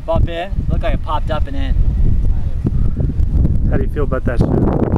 bump in. Looked like it popped up and in. How do you feel about that shit?